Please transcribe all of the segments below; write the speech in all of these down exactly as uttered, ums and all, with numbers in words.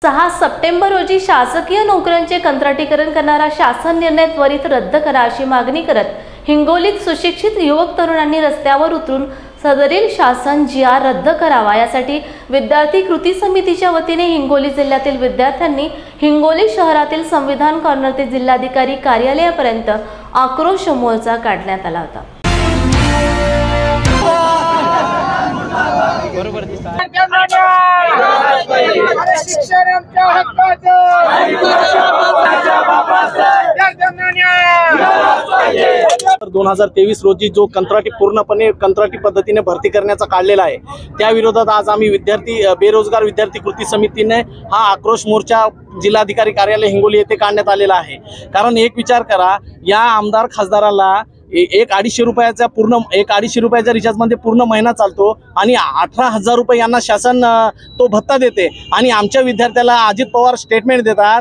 सहा सप्टेंबर रोजी शासकीय नोकऱ्यांचे कंत्राटीकरण करणारा शासन निर्णय त्वरित रद्द करा अशी मागणी करत हिंगोलीत सुशिक्षित युवक तरुणांनी रस्त्यावर उतरून सदरील शासन जी आर रद्द करावा यासाठी विद्यार्थी कृती समितीच्या वतीने हिंगोली जिल्ह्यातील विद्यार्थ्यांनी हिंगोली शहरातील संविधान कॉर्नर ते जिल्हाधिकारी कार्यालयापर्यंत आक्रोश मोर्चा काढण्यात आला होता। दोन हजार तेवीस रोजी जो कंत्राटी पूर्णपणे कंत्राटी पद्धतीने भरती करण्याचा काढलेला आहे त्या विरोधात आज आम्ही विद्यार्थी बेरोजगार विद्यार्थी कृती समितीने हा आक्रोश मोर्चा जिल्हाधिकारी कार्यालय हिंगोली येथे काढण्यात आलेला आहे। कारण एक विचार करा, या आमदार खासदाराला एक अडीचशे रुपयाचा पूर्ण एक अडीचशे रुपयाच्या रिचार्ज मध्ये पूर्ण महिना चालतो आणि अठरा हजार रुपये यांना शासन तो भत्ता देते आणि आमच्या विद्यार्थ्याला अजित पवार स्टेटमेंट देतात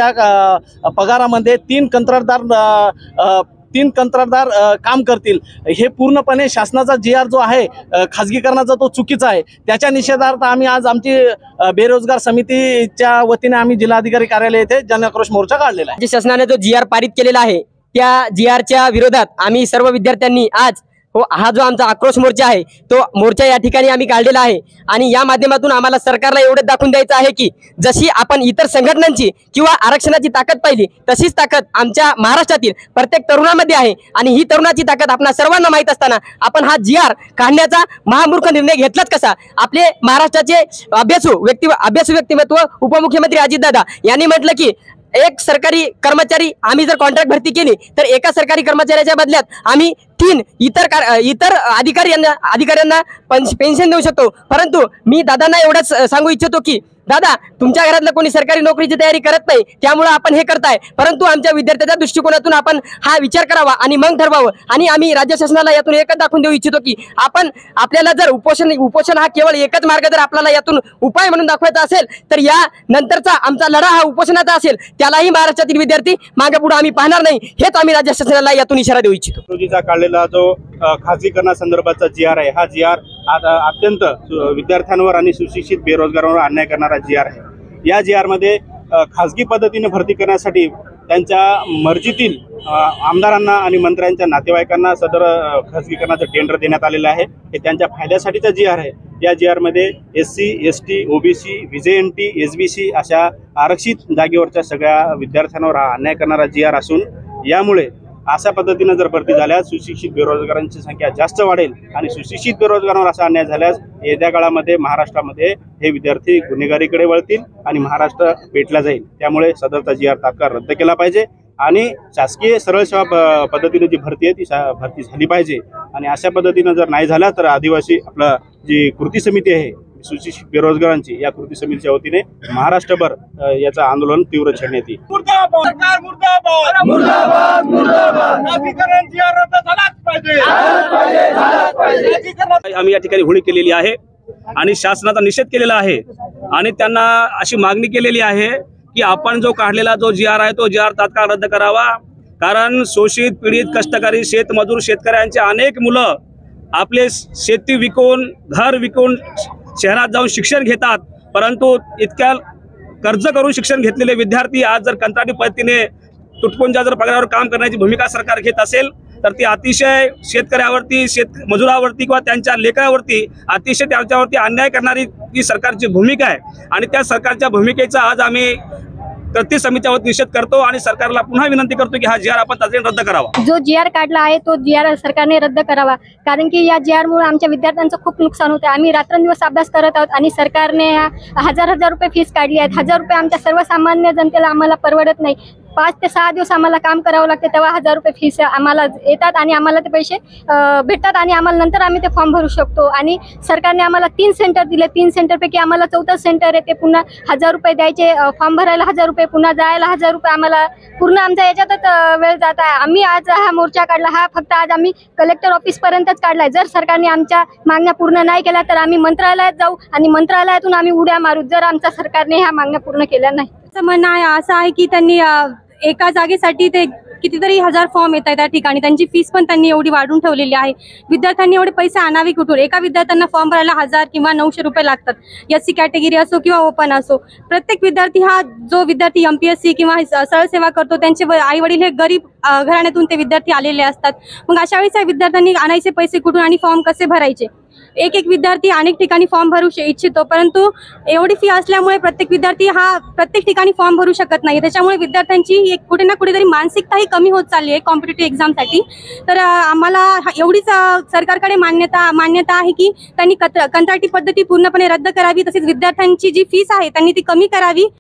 त्या पगारामध्ये तीन कंत्राटदार तीन कंत्राटदार काम करतील। हे पूर्णपणे शासनाचा जी आर जो आहे खाजगीकरणाचा तो चुकीचा आहे। त्याच्या निषेधार्थ आम्ही आज आमची बेरोजगार समितीच्या वतीने आम्ही जिल्हाधिकारी कार्यालय येथे जनआक्रोश मोर्चा काढलेला आहे। शासनाने जो जी आर पारित केलेला आहे त्या जी आरच्या विरोधात आम्ही सर्व विद्यार्थ्यांनी आज हो हा जो आमचा आक्रोश मोर्चा आहे तो मोर्चा या ठिकाणी आम्ही काढलेला आहे आणि या माध्यमातून आम्हाला सरकारला एवढं दाखवून द्यायचं आहे की जशी आपण इतर संघटनांची किंवा आरक्षणाची ताकद पाहिली तशीच ताकद आमच्या महाराष्ट्रातील प्रत्येक तरुणामध्ये आहे आणि ही तरुणाची ताकद आपल्या सर्वांना माहीत असताना आपण हा जी आर काढण्याचा महामूर्ख निर्णय घेतलाच कसा। आपले महाराष्ट्राचे अभ्यासू व्यक्ती अभ्यासू व्यक्तिमत्व उपमुख्यमंत्री अजितदादा यांनी म्हटलं की एक सरकारी कर्मचारी आम्ही जर कॉन्ट्रॅक्ट भरती केली तर एका सरकारी कर्मचाऱ्याच्या बदल्यात आम्ही तीन इतर इतर अधिकारी यांना अधिकाऱ्यांना पेन्शन देऊ शकतो। परंतु मी दादांना एवढंच सांगू इच्छितो की दादा तुमच्या घरातलं कोणी सरकारी नोकरीची तयारी करत नाही त्यामुळे आपण हे करताय, परंतु आमच्या विद्यार्थ्यांच्या दृष्टिकोनातून आपण हा विचार करावा आणि मग ठरवावं आणि आम्ही राज्य शासनाला यातून एकच दाखवून देऊ इच्छितो की आपण आपल्याला जर उपोषण उपोषण हा केवळ एकच मार्ग जर आपल्याला यातून उपाय म्हणून दाखवायचा असेल तर या नंतरचा आमचा लढा हा उपोषणाचा असेल त्यालाही महाराष्ट्रातील विद्यार्थी मागे पुढे आम्ही पाहणार नाही हेच आम्ही राज्य शासनाला यातून इशारा देऊ इच्छितो। रोजीचा काढलेला जो खाजगीकरणासंदर्भाचा जी आर आहे हा जी आर अत्यंत विद्यार्थ्यांवर आणि सुशिक्षित बेरोजगारांवर अन्याय करणारा जी आर आहे। या जी आर मध्ये खाजगी पद्धतीने भरती करण्यासाठी त्यांच्या मर्जीतील आमदारांना आणि मंत्र्यांच्या नातेवाईकांना सदर खाजगीकरणाचं टेंडर देण्यात आलेलं आहे। हे त्यांच्या फायद्यासाठीचा जी आर आहे। या जी आर मध्ये S C S T OBC VJNT S B C अशा आरक्षित जागेवरच्या सगळ्या विद्यार्थ्यांवर हा अन्याय करणारा जी आर असून यामुळे अशा पद्धतीने जर भरती झाल्यास सुशिक्षित बेरोजगारांची संख्या जास्त वाढेल आणि सुशिक्षित बेरोजगारांवर असा अन्याय झाल्यास येत्या काळामध्ये महाराष्ट्रामध्ये हे विद्यार्थी गुन्हेगारीकडे वळतील आणि महाराष्ट्र पेटला जाईल। त्यामुळे सदरचा जी आर तात्काळ रद्द केला पाहिजे आणि शासकीय सरळ सेवा पद्धतीने जी भरती आहे ती भरती झाली पाहिजे आणि अशा पद्धतीनं जर नाही झाला तर आदिवासी आपलं जी कृती समिती आहे सुशिक्षित बेरोजगारांची या कृती समितीच्या वतीने महाराष्ट्रभर याचं आंदोलन तीव्र छेडण्यात येईल। आम्ही या ठिकाणी होळी केलेली आहे आणि शासनाचा निषेध केलेला आहे आणि त्यांना अशी मागणी केलेली आहे की आपण जो काढलेला जो जी आर आहे तो जी आर तात्काळ रद्द करावा। कारण शोषित पीडित कष्टकरी शेतमजूर शेतकऱ्यांचे अनेक मुलं आपले शेती विकून घर विकून शहरात जाऊन शिक्षण घेतात, परंतु इतक्या कर्ज करून शिक्षण घेतलेले विद्यार्थी आज जर कंत्राटी पद्धतीने तुटपुंजा जर पगारावर काम करण्याची भूमिका सरकार घेत असेल तर ती अतिशय शेतकऱ्यावरती शेत मजुरावरती किंवा त्यांच्या लेकरावरती अतिशय त्यांच्यावरती अन्याय करणारी ती सरकारची भूमिका आहे आणि त्या सरकारच्या भूमिकेचा आज आम्ही कृती समितीवर निषेध करतो आणि सरकारला पुन्हा विनंती करतो की हा जी आर आपण तातडीने रद्द करावा। जो जी आर काढला आहे तो जी आर सरकारने रद्द करावा, कारण की या जी आर मुळे आमच्या विद्यार्थ्यांचं खूप नुकसान होतं। आम्ही रात्रंदिवस अभ्यास करत आहोत आणि सरकारने हजार हजार रुपये फीस काढली आहेत। हजार रुपये आमच्या सर्वसामान्य जनतेला आम्हाला परवडत नाही। पाच ते सहा दिवस आम्हाला काम करावं लागते तेव्हा हजार रुपये फीस आम्हाला येतात आणि आम्हाला ते पैसे भेटतात आणि आम्हाला नंतर आम्ही ते फॉर्म भरू शकतो। आणि सरकारने आम्हाला तीन सेंटर दिले, तीन सेंटरपैकी आम्हाला चौथं सेंटर आहे ते पुन्हा हजार रुपये द्यायचे, फॉर्म भरायला हजार रुपये, पुन्हा जायला हजार रुपये, आम्हाला पूर्ण आमच्या याच्यातच वेळ जात आहे। आम्ही आज हा मोर्चा काढला, हा फक्त आज आम्ही कलेक्टर ऑफिसपर्यंतच काढलाय। जर सरकारने आमच्या मागण्या पूर्ण नाही केल्या तर आम्ही मंत्रालयात जाऊ आणि मंत्रालयातून आम्ही उड्या मारू जर आमच्या सरकारने ह्या मागण्या पूर्ण केल्या नाही। असं म्हणणं आहे असं आहे की त्यांनी एका जागेसाठी ते कितीतरी हजार फॉर्म येत आहेत त्या ठिकाणी, त्यांची फीस पण त्यांनी एवढी वाढवून ठेवलेली आहे. विद्यार्थ्यांनी एवढे पैसे आणावे कुठून? एका विद्यार्थ्यांना फॉर्म भरायला हजार किंवा नऊशे रुपये लागतात. एस सी कॅटेगरी असो किंवा ओपन असो, प्रत्येक विद्यार्थी हा जो विद्यार्थी एमपीएससी किंवा सरळ सेवा करतो त्यांचे आई वडील हे गरीब घराण्यातून ते विद्यार्थी आलेले असतात. मग अशा वेळेस या विद्यार्थ्यांनी आणायचे पैसे कुठून आणि फॉर्म कसे भरायचे? एक एक विद्यार्थी अनेक ठिकाणी फॉर्म भरू इच्छितो, परंतु एवढी फी असल्यामुळे प्रत्येक विद्यार्थी हा प्रत्येक ठिकाणी फॉर्म भरू शकत नाही. त्याच्यामुळे विद्यार्थ्यांची एक कुठे ना कुठेतरी मानसिकताही कमी होत चालली आहे कॉम्पिटेटिव्ह एक्झामसाठी. तर आम्हाला एवढीच सरकारकडे मान्यता मान्यता आहे की त्यांनी कंत्राटी पद्धती पूर्णपणे रद्द करावी, तसेच विद्यार्थ्यांची जी फीस आहे त्यांनी ती कमी करावी.